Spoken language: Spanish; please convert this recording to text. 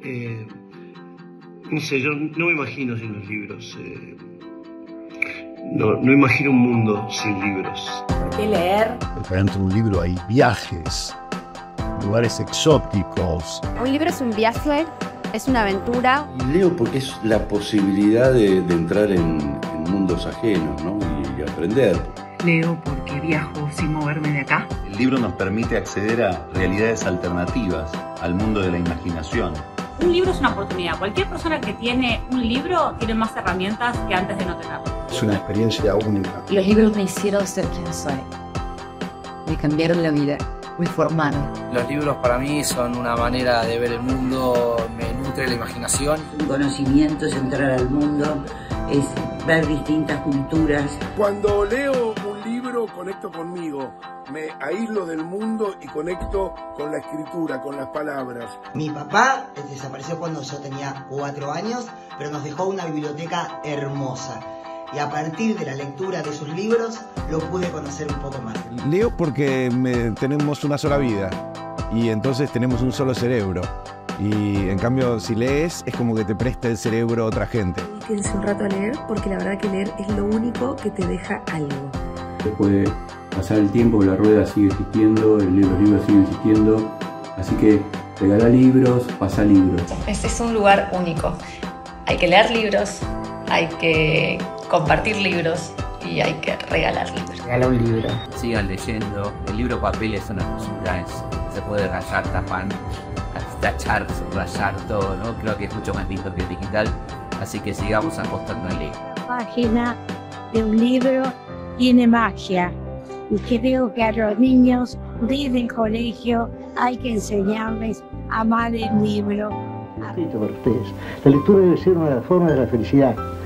No sé, yo no me imagino sin los libros. No imagino un mundo sin libros. ¿Por qué leer? Porque dentro de un libro hay viajes, lugares exóticos. Un libro es un viaje, es una aventura. Y leo porque es la posibilidad de entrar en mundos ajenos, ¿no? y aprender. Leo porque viajo sin moverme de acá. El libro nos permite acceder a realidades alternativas, al mundo de la imaginación. Un libro es una oportunidad. Cualquier persona que tiene un libro tiene más herramientas que antes de no tenerlo. Es una experiencia única. Los libros me hicieron ser quien soy. Me cambiaron la vida, me formaron. Los libros para mí son una manera de ver el mundo, me nutre la imaginación. Un conocimiento es entrar al mundo, es ver distintas culturas. Cuando leo un libro conecto conmigo, me aíslo del mundo y conecto con la escritura, con las palabras. Mi papá desapareció cuando yo tenía 4 años, pero nos dejó una biblioteca hermosa. Y a partir de la lectura de sus libros lo pude conocer un poco más. Leo porque tenemos una sola vida y entonces tenemos un solo cerebro. Y en cambio si lees es como que te presta el cerebro a otra gente. Quédense un rato a leer porque la verdad que leer es lo único que te deja algo. Después de pasar el tiempo, la rueda sigue existiendo, los libros siguen existiendo. Así que regala libros, pasa libros. Es un lugar único. Hay que leer libros, hay que compartir libros y hay que regalar libros. Regala un libro. Sigan leyendo. El libro papel es una hermosura, se puede rayar, tapar, tachar, subrayar, todo, ¿no? Creo que es mucho más lindo que el digital, así que sigamos apostando en libro. La página de un libro tiene magia y creo que a los niños desde el colegio hay que enseñarles a amar el libro. Para ustedes, la lectura debe ser una de las formas de la felicidad.